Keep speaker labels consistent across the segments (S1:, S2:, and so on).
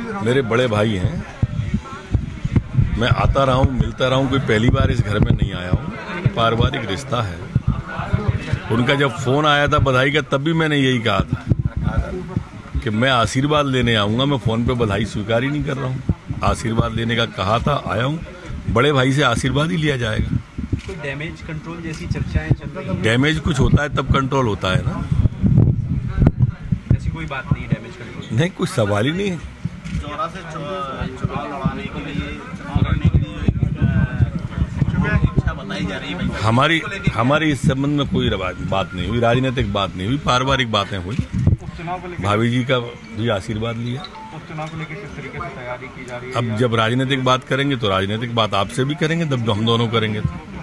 S1: मेरे बड़े भाई हैं। मैं आता रहा हूँ, मिलता रहा हूँ, कोई पहली बार इस घर में नहीं आया हूँ। पारिवारिक रिश्ता है। उनका जब फोन आया था बधाई का, तब भी मैंने यही कहा था कि मैं आशीर्वाद लेने आऊँगा। मैं फोन पे बधाई स्वीकार ही नहीं कर रहा हूँ। आशीर्वाद लेने का कहा था, आया हूँ। बड़े भाई से आशीर्वाद ही लिया जाएगा।
S2: कोई डैमेज कंट्रोल जैसी चर्चाएं चल रही हैं?
S1: डैमेज कुछ होता है तब कंट्रोल होता है ना।
S2: ऐसी कोई बात नहीं, डैमेज कंट्रोल
S1: नहीं, कुछ सवाल ही नहीं है।
S3: चौरा से चुनाव लड़वाने के लिए इच्छा बताई जा रही है।
S1: हमारी इस संबंध में कोई बात नहीं हुई, राजनीतिक बात नहीं हुई, पारिवारिक बातें हुई। भाभी जी का भी आशीर्वाद लिया।
S2: उपचुनाव को लेकर किस तरीके से तैयारी की जा रही है?
S1: अब जब राजनीतिक बात करेंगे तो राजनीतिक बात आपसे भी करेंगे, तब हम दोनों करेंगे।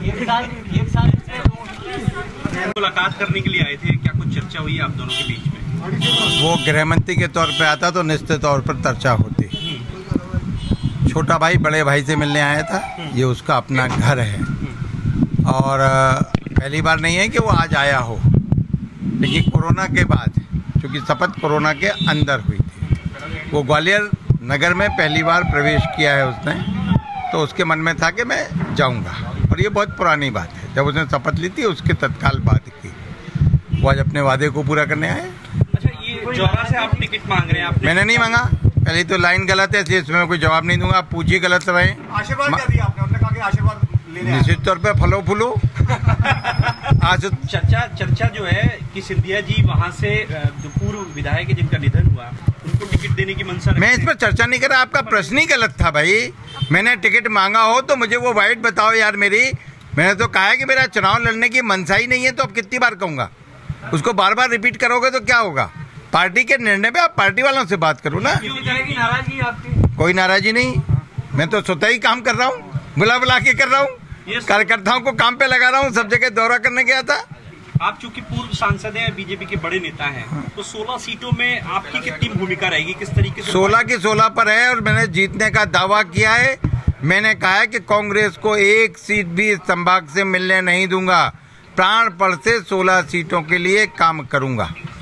S2: मुलाकात करने के लिए आए थे, क्या कुछ चर्चा हुई आप दोनों के बीच में?
S4: वो गृह मंत्री के तौर पे आता तो निश्चित तौर पर चर्चा होती। छोटा भाई बड़े भाई से मिलने आया था। ये उसका अपना घर है और पहली बार नहीं है कि वो आज आया हो, लेकिन कोरोना के बाद, क्योंकि शपथ कोरोना के अंदर हुई थी, वो ग्वालियर नगर में पहली बार प्रवेश किया है उसने, तो उसके मन में था कि मैं जाऊंगा। और ये बहुत पुरानी बात है, जब उसने शपथ ली थी उसके तत्काल बाद की। वो आज अपने वादे को पूरा करने आए।
S2: अच्छा, ये जौरा से आप टिकट मांग रहे हैं?
S4: मैंने नहीं मांगा। पहले तो लाइन गलत है, इसलिए इसमें कोई जवाब नहीं दूंगा। आप पूछिए गलत रहे।
S3: आशीर्वाद क्या दिया आपने? उन्होंने कहा कि आशीर्वाद लेने
S4: निश्चित तौर पे फलो फूलो। आज
S2: चर्चा जो है कि सिंधिया जी वहां से जो पूर्व विधायक जिनका निधन हुआ, उनको टिकट देने की मंशा।
S4: मैं इस पर चर्चा नहीं कर रहा। आपका प्रश्न ही गलत था भाई। मैंने टिकट मांगा हो तो मुझे वो वाइट बताओ यार मेरी। मैंने तो कहा है कि मेरा चुनाव लड़ने की मंशा ही नहीं है, तो अब कितनी बार कहूंगा? उसको बार बार रिपीट करोगे तो क्या होगा? पार्टी के निर्णय पे आप पार्टी वालों से बात करो ना।
S2: नाराजगी आपकी?
S4: कोई नाराजगी नहीं। मैं तो स्वतः ही काम कर रहा हूँ, बुला के कर रहा हूँ। कार्यकर्ताओं को काम पे लगा रहा हूँ। सब जगह दौरा करने गया था।
S2: आप चूंकि पूर्व सांसद हैं, बीजेपी के बड़े नेता हैं, तो 16 सीटों में आपकी कितनी भूमिका रहेगी? किस तरीके से?
S4: 16 की 16 पर है और मैंने जीतने का दावा किया है। मैंने कहा है कि कांग्रेस को एक सीट भी इस संभाग से मिलने नहीं दूंगा। प्राणपण से 16 सीटों के लिए काम करूंगा।